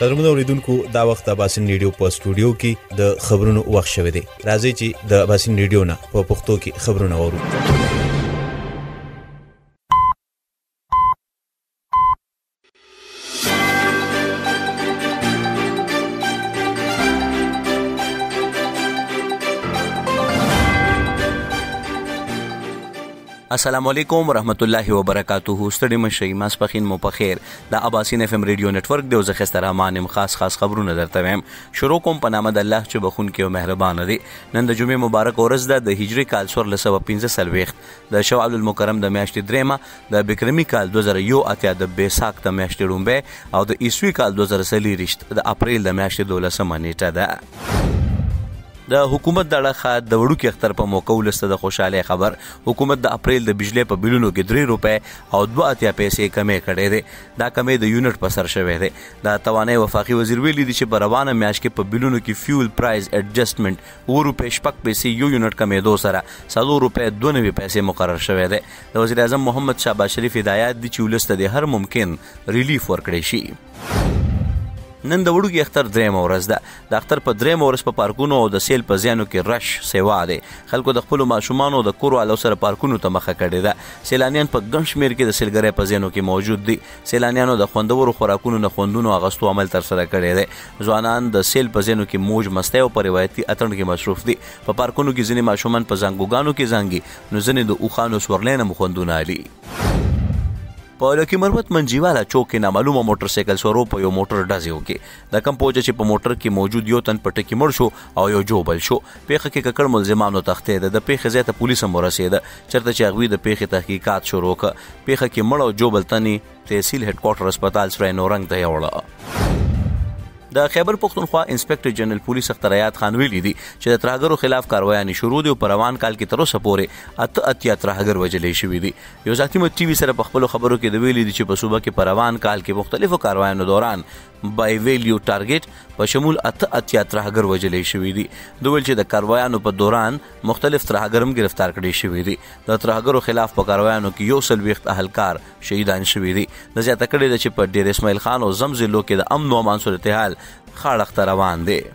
قدرمنو اوریدونکو دا وخت د باسن ریډیو په سټوډیو کې د خبرونو وخت شوه دی. راځي چې د باسن ریډیو نه په پښتو کې خبرونه اورو. السلام علیکم ورحمت الله وبرکاتہ. ستړي مشي ماسپخین مو په خیر. د اباسین اف ام ریډیو نتورک د وزخست رحمان خاص خبرونه درته ویم. شروع کوم په نام د الله چې بخون کې او مهربان دی. نن د جمعې مبارک ورځ ده د هجری کال 1415 د شوال المکرم د میاشتې دریمه د بکرمی کال 2001 د بیساک د میاشتې لومبه او د عیسوي کال 2023 د اپریل د میاشتې 12 نیټه ده. د حکومت د لخوا د وړوکی اختر په موقع ولسته د خوشاله خبر. حکومت د اپریل د بجلی په بلونو کې 3 روپے او 2 پیسې کمې کړې ده. دا کمې د یونټ په سر شوه ده. د توانای وفاقي وزیر ویلي دي چې په روانه میاشت کې په بلونو کې فیول پرایس ایڈجسټمنټ 2 روپے شپږ پیسې یو یونټ کمې سره 100 روپے 92 پیسې مقرر شوه ده. د وزیر اعظم محمد شهباز شریف هدایت دي چې ولسته د هر ممکن ریلیف ورکړي شي. نن د وړوکی اختر دریم ورځ ده. د اختر په دریم ورځ په پارکونو او د سیل په ځانو کې رش سیوا ده. خلکو د خپل ماشومان او د کورو علو سره پارکونو ته مخه کړي ده. سیلانیان په ګڼ شمیر کې د سیلګرۍ په ځانو کې موجود دي. سیلانیانو د خوندورو خوراکونو نه خوندونو اغستو عمل تر سره کړي دي. ځوانان د سیل په ځانو کې موج مستی او په روایتي اتڼ کې مصروف دي. په پارکونو کې ځینې ماشومان په زنګوګانو کې زنګي، نو ځینې د اوخانو سورلینه مخوندونه علي. په لکه مروت منجیواله چوک کې نامعلومه موټر سایکل سورو په یو موټر ډزیو کې د کم پوجا چې په موټر کې موجود یو تن پټ کې مړ شو او یو جوبل شو. پیښه کې ککړ ملزمانو تختې د پیښې ځای ته پولیس هم ورسېده چرته چې هغوی د پیښې تحقیقات شروع کړ. پیښه کې مړ او جوبل تنې تحصیل هډ کوارټر هسپتال سره نورنګ ته یوړه. د خیبر پختونخوا انسپکټر جنرال پولیس اختریات خان ویلي دي چې د ترهګرو خلاف کاروایي شروع دي او په روان کال کې تر اوسه پورې اتیا ترهګر وجلې شوي دي. یو ذاتی مت ټي وي سره په خپل خبرو کې د ویلي دي چې په صوبه کې په روان کال کې مختلفو کاروایانو دوران بای ویلیو ټارګټ په شمول اتیا ترهګر وجلې شوي دي. دوی چې د کاروایانو په دوران مختلف ترهګر هم گرفتار کړي شوي دي. د ترهګرو خلاف په کاروایانو کې 120 اهلکار شهیدان شوي دي. د زیاته کړي د چې په ډیر اسماعیل خان او زمزلو کې د امن او امان صورتحال خاړخته روان دي.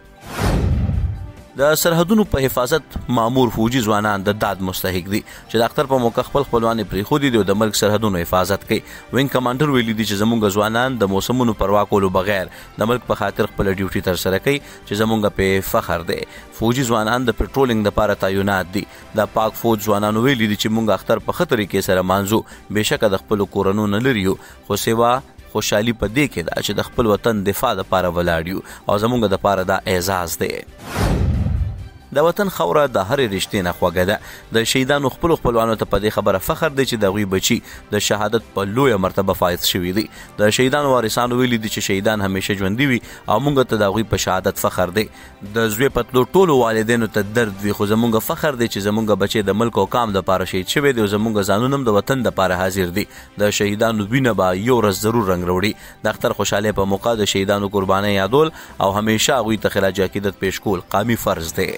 د سرحدونو په حفاظت مامور فوجي ځوانان د داد مستحق دي چې د اختر په موقع خپل خپلوان پرې خو دي د ملک سرحدونو حفاظت کوي. وینګ کمانډر ویلي دي چې زموږ ځوانان د موسمونو پروا کولو بغیر د ملک په خاطر خپل ډیوټي تر سره کوي چې زموږ په فخر دی. فوجي ځوانان د پټرولینګ لپاره تعینات دي. د پاک فوج ځوانانو ویلي دي چې موږ اختر په خطرې کې سره مانځو. بهشکه د خپل کورونو نه لريو خو سیوا خوشحالي په دې کې ده چې د خپل وطن دفاع لپاره ولاړیو او زموږ د لپاره دا اعزاز دی. د وطن خوره د هر رښتې نه خوږه ده. د شهیدانو خپلوانو ته په دې خبره فخر دی چې د غوی بچي د شهادت په لویه مرتبه فایز شوي دي. د شهیدانو وارثانو ویلي دي چې شهیدان همیشه ژوندي وي او موږ ته د غوی په شهادت فخر دی. د زوی پتلو ټولو والدینو ته درد وي خو زموږ فخر دی چې زموږ بچي د ملک او قام لپاره شهید شوي دي او زموږ ځانونه هم د وطن لپاره حاضر دي. د شهیدانو وینه به یو ورځ ضرور رنګ راوړي. د اختر خوشاله په موقع د شهیدانو قرباني یادول او همیشه غوی ته خراج عقیدت پیش کول قومي فرض دی.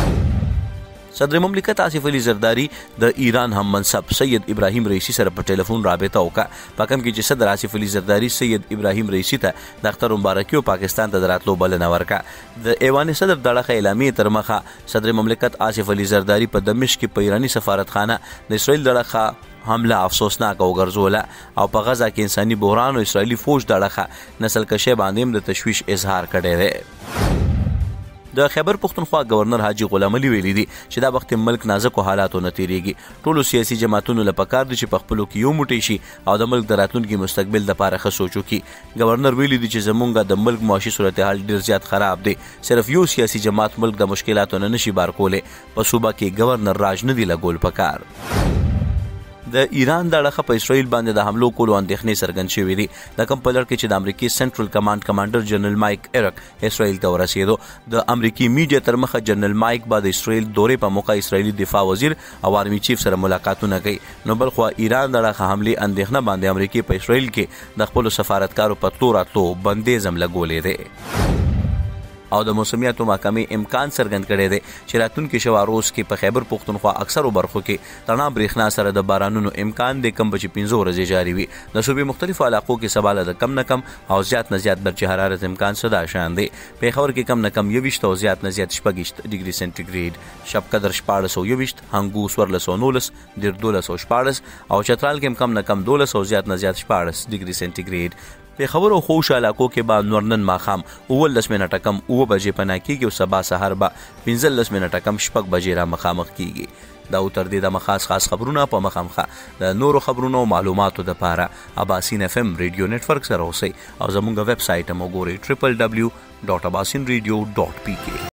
صدر مملکت آصف علي زرداری د ایران هم منصب سید ابراهیم رئیسی سره په ټلیفون رابطه وکړه. په کوم کې چې صدر آصف علي زرداری سید ابراهیم رئیسی ته د اختر مبارکي او پاکستان ته دراتلو بلنه ورکړه. د ایوان صدر دغه اعلامیه تر مخه صدر مملکت آصف علي زرداری په دمشق کې په ایرانی سفارتخانه د اسرائیل دغه حمله افسوسناک او ګرځوله او په غزا کې انساني بحران او اسرائیلي فوج دغه نسل کشي باندې د تشویش اظهار کړی دی. د خیبر پختونخوا گورنر حاجی غلام علي ویلي دي چې دا وخت ملک نازکو حالاتو نه تیریږي. ټولو سیاسي جماعتونو له پکار دي چې په خپلو کې یو موټی شي او د ملک د راتلونکي مستقبل لپاره ښه سوچ وکړي. گورنر ویلي دي چې زمونږ د ملک معاشي صورتحال ډیر زیات خراب دی. صرف یو سیاسي جماعت ملک د مشکلاتو نه نشي بار کولی. په صوبه کې گورنر راج نه دی لګول پکار. د ایران دغه په اسرائیل باندې د حملو کولو اندېښنې څرګند شوې دي. د کوم په لړ کې چې د امریکای سنټرل کمانډ کمانډر جنرال مایک ایرک اسرائیل ته ورسېدو. د امریکای میډیا تر مخه جنرال مایک بعد اسرائیل دورې په موقع اسرائیلي دفاع وزیر او آرمي چیف سره ملاقاتونه کوي. نو بل خو ایران دغه حملې اندېښنه باندې امریکای په اسرائیل کې د خپل سفارتکارو په تلو راتلو بندیز هم لګولې دی. او د موسمیاتو محکمې امکان څرګند کړی دی چې راتلونکي شپه روز کې په خیبر پختونخوا اکثرو برخو کې تڼا برېښنا سره د بارانونو امکان دی، کم به چې 15 ورځې جاري وي. د صوبې مختلفو علاقو کې سبا له کم نه کم او زیات نه زیات درجه حرارت امکان صدا شان دی. پېښور کې کم نه کم 21 او زیات نه زیات 26 ډیګري سنټیګریډ، شب قدر 1421، هنګو 1419، ډیر 1214 او چترال کې کم نه کم 12 او زیات نه زیات 14 ډیګري سنټیګریډ. په خبرو خوش علاقو کې با نورنن ماخام 19 منټه کم 9 بجې پنا کېږي او سبا سحر با 15 منټه کم 6 بجې را مخامخ کېږي. دا تر دې د خاص خبرونه په مخامخه د نورو خبرونو معلوماتو د پاره اباسین FM ریډیو نتورک سره اوسئ او زموږ ویب سټ هم وګورئ www.abasinradio.pk.